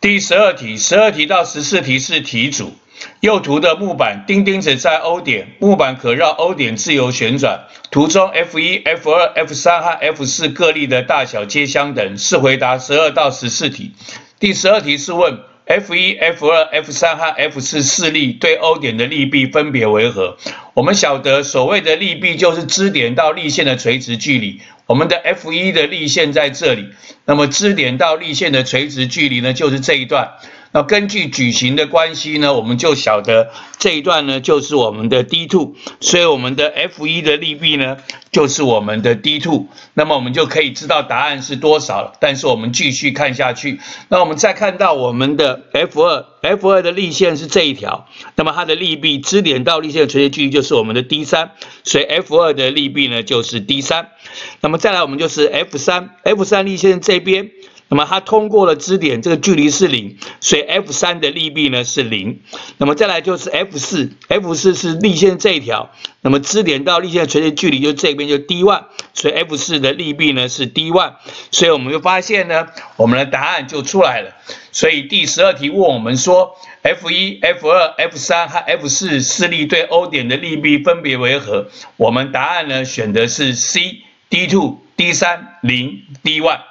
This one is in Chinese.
第12题到14题是题组。右图的木板，钉钉子在 O 点，木板可绕 O 点自由旋转。图中 F1、F2、F3 和 F4 各力的大小皆相等，是回答12到14题。第12题是问 F1、F2、F3 和 F4 四力对 O 点的力臂分别为何？我们晓得所谓的力臂就是支点到力线的垂直距离。我们的 F1 的力线在这里，那么支点到力线的垂直距离呢，就是这一段。那根据矩形的关系呢，我们就晓得这一段呢就是我们的 D2， 所以我们的 F1 的力臂呢就是我们的 D2， 那么我们就可以知道答案是多少了。但是我们继续看下去，那我们再看到我们的 F2 的力线是这一条，那么它的力臂支点到力线的垂直距离就是我们的 D3， 所以 F2 的力臂呢就是 D3。那么再来我们就是 F3 力线这边。那么它通过了支点，这个距离是0，所以 F3 的力臂呢是0。那么再来就是 F4 是力线这一条，那么支点到力线的垂直距离就这边就 D1， 所以 F4 的力臂呢是 D1。所以我们就发现呢，我们的答案就出来了。所以第12题问我们说 F1、F2、F3 和 F4 四力对 O 点的力臂分别为何？我们答案呢选的是 C， D2、D3、0、D1。